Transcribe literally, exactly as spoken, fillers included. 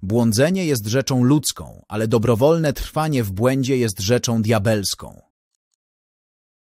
Błądzenie jest rzeczą ludzką, ale dobrowolne trwanie w błędzie jest rzeczą diabelską.